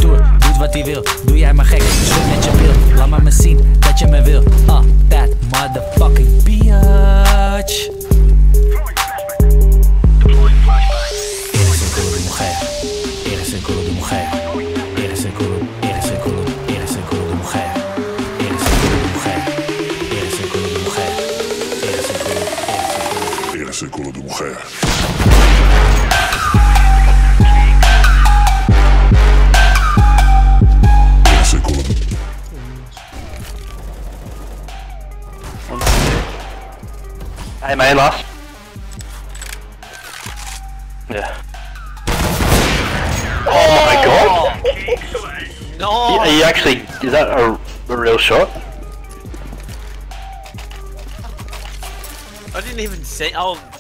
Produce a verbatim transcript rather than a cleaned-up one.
Stoer, doet wat hij wil. Doe jij maar gek, schud met je bil. Laat maar me zien dat je me wil. Ah, that motherfucking bitch. Eres el culo de mujer. Eres el culo de mujer. Eres el culo, eres el culo, eres el culo de mujer. Eres el culo de mujer. Eres el culo de mujer. Eres el culo, eres el culo. Eres el culo de mujer. Hey man, last. Yeah. Oh my god! No! Are you actually, is that a, a real shot? I didn't even say, oh